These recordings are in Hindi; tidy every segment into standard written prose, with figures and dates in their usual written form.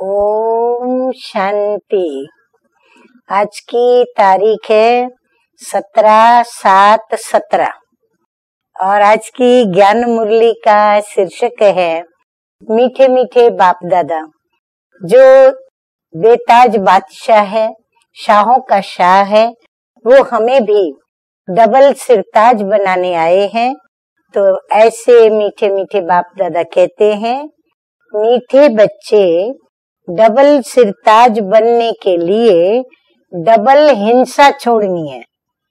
ओम शांति। आज की तारीख है 17/7/17 और आज की ज्ञान मुरली का शीर्षक है मीठे मीठे बाप दादा। जो बेताज बादशाह है, शाहों का शाह है, वो हमें भी डबल सिरताज बनाने आए हैं। तो ऐसे मीठे मीठे बाप दादा कहते हैं, मीठे बच्चे डबल सिरताज बनने के लिए डबल हिंसा छोड़नी है।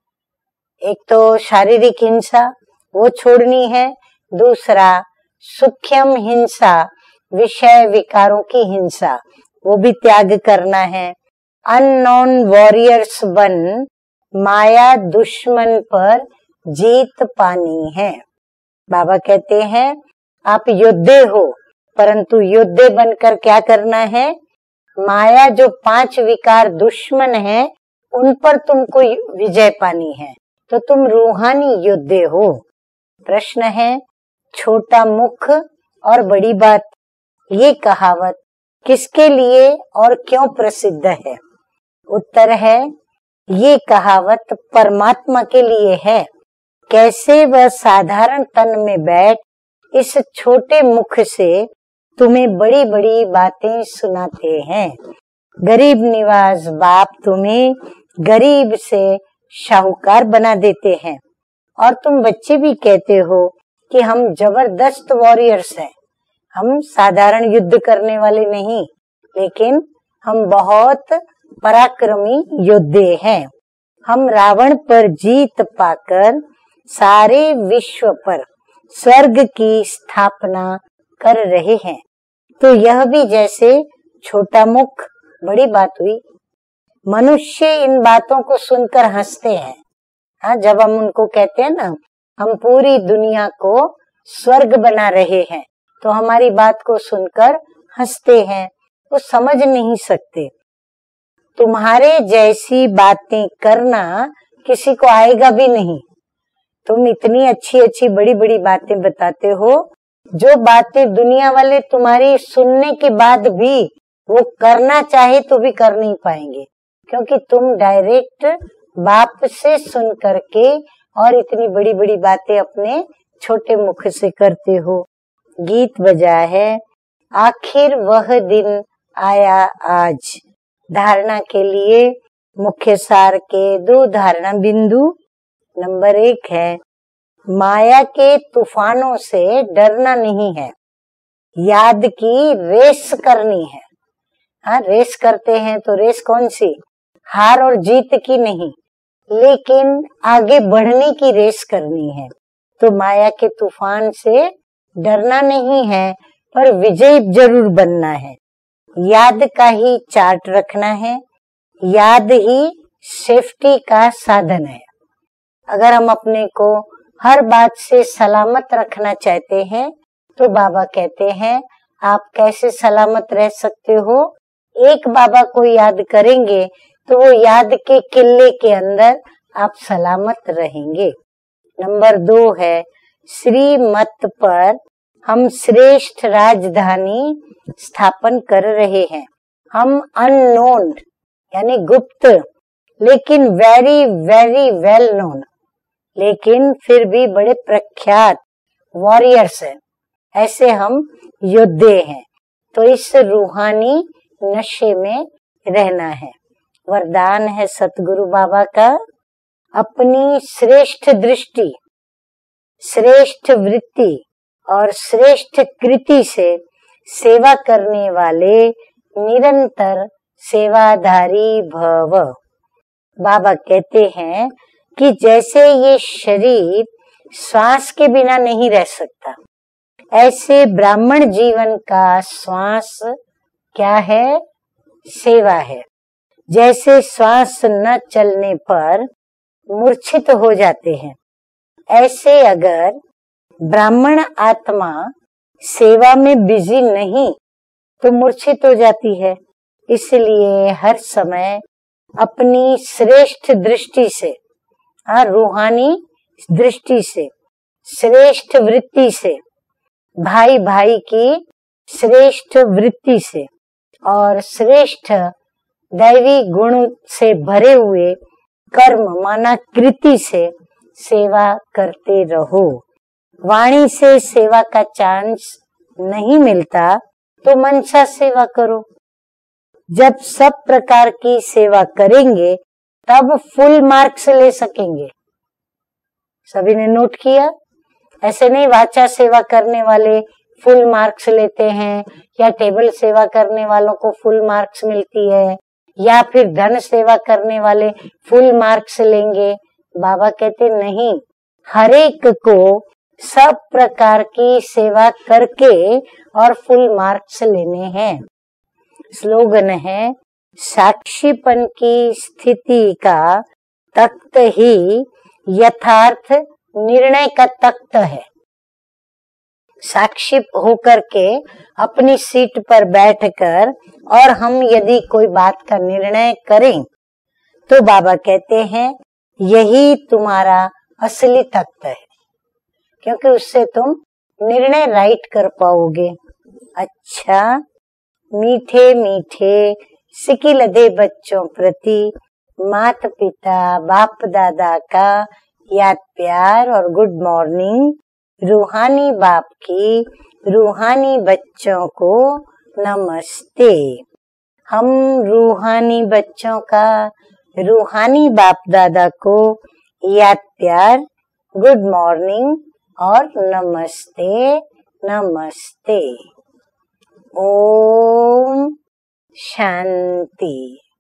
एक तो शारीरिक हिंसा वो छोड़नी है, दूसरा सूक्ष्म हिंसा, विषय विकारों की हिंसा, वो भी त्याग करना है। अननोन वॉरियर्स बन माया दुश्मन पर जीत पानी है। बाबा कहते हैं आप योद्धे हो, परंतु योद्धे बनकर क्या करना है? माया जो 5 विकार दुश्मन है उन पर तुमको विजय पानी है, तो तुम रूहानी योद्धे हो। प्रश्न है, छोटा मुख और बड़ी बात, ये कहावत किसके लिए और क्यों प्रसिद्ध है? उत्तर है, ये कहावत परमात्मा के लिए है। कैसे वह साधारण तन में बैठ इस छोटे मुख से तुम्हें बड़ी बड़ी बातें सुनाते हैं। गरीब निवाज बाप तुम्हें गरीब से शाहूकार बना देते हैं और तुम बच्चे भी कहते हो कि हम जबरदस्त वॉरियर्स हैं। हम साधारण युद्ध करने वाले नहीं, लेकिन हम बहुत पराक्रमी योद्धे हैं। हम रावण पर जीत पाकर सारे विश्व पर स्वर्ग की स्थापना कर रहे हैं। तो यह भी जैसे छोटा मुख बड़ी बात हुई। मनुष्य इन बातों को सुनकर हंसते हैं। हाँ, जब हम उनको कहते हैं ना, हम पूरी दुनिया को स्वर्ग बना रहे हैं, तो हमारी बात को सुनकर हंसते हैं, वो समझ नहीं सकते। तुम्हारे जैसी बातें करना किसी को आएगा भी नहीं। तुम इतनी अच्छी अच्छी बड़ी बड़ी बातें बताते हो, जो बातें दुनिया वाले तुम्हारी सुनने के बाद भी वो करना चाहे तो भी कर नहीं पाएंगे, क्योंकि तुम डायरेक्ट बाप से सुन करके और इतनी बड़ी बड़ी बातें अपने छोटे मुख से करते हो। गीत बजा है, आखिर वह दिन आया आज। धारणा के लिए मुख्य सार के 2 धारणा बिंदु। नंबर 1 है, माया के तूफानों से डरना नहीं है, याद की रेस करनी है। हाँ, रेस करते हैं तो रेस कौन सी? हार और जीत की नहीं, लेकिन आगे बढ़ने की रेस करनी है। तो माया के तूफान से डरना नहीं है, पर विजयी जरूर बनना है। याद का ही चार्ट रखना है, याद ही सेफ्टी का साधन है। अगर हम अपने को हर बात से सलामत रखना चाहते हैं, तो बाबा कहते हैं आप कैसे सलामत रह सकते हो? एक बाबा को याद करेंगे तो वो याद के किले के अंदर आप सलामत रहेंगे। नंबर 2 है, श्रीमत पर हम श्रेष्ठ राजधानी स्थापन कर रहे हैं। हम अननोन यानी गुप्त, लेकिन वेरी वेरी वेल नोन, लेकिन फिर भी बड़े प्रख्यात वॉरियर्स हैं। ऐसे हम योद्धे हैं। तो इस रूहानी नशे में रहना है। वरदान है सतगुरु बाबा का, अपनी श्रेष्ठ दृष्टि, श्रेष्ठ वृत्ति और श्रेष्ठ कृति से सेवा करने वाले निरंतर सेवाधारी भव। बाबा कहते हैं कि जैसे ये शरीर श्वास के बिना नहीं रह सकता, ऐसे ब्राह्मण जीवन का श्वास क्या है? सेवा है। जैसे श्वास न चलने पर मूर्छित हो जाते हैं, ऐसे अगर ब्राह्मण आत्मा सेवा में बिजी नहीं तो मूर्छित हो जाती है। इसलिए हर समय अपनी श्रेष्ठ दृष्टि से, रूहानी दृष्टि से, श्रेष्ठ वृत्ति से, भाई भाई की श्रेष्ठ वृत्ति से और श्रेष्ठ दैवी गुण से भरे हुए कर्म माना कृति से सेवा करते रहो। वाणी से सेवा का चांस नहीं मिलता तो मनसा सेवा करो। जब सब प्रकार की सेवा करेंगे तब फुल मार्क्स ले सकेंगे। सभी ने नोट किया? ऐसे नहीं वाचा सेवा करने वाले फुल मार्क्स लेते हैं, या टेबल सेवा करने वालों को फुल मार्क्स मिलती है, या फिर धन सेवा करने वाले फुल मार्क्स लेंगे। बाबा कहते नहीं, हर एक को सब प्रकार की सेवा करके और फुल मार्क्स लेने हैं। स्लोगन है, साक्षीपन की स्थिति का तख्त ही यथार्थ निर्णय का तख्त है। साक्षी होकर के अपनी सीट पर बैठकर और हम यदि कोई बात का निर्णय करें तो बाबा कहते हैं यही तुम्हारा असली तख्त है, क्योंकि उससे तुम निर्णय राइट कर पाओगे। अच्छा, मीठे मीठे सिकी लदे बच्चों प्रति माता पिता बाप दादा का याद प्यार और गुड मॉर्निंग। रूहानी बाप की रूहानी बच्चों को नमस्ते। हम रूहानी बच्चों का रूहानी बाप दादा को याद प्यार, गुड मॉर्निंग और नमस्ते नमस्ते। ओम शांति।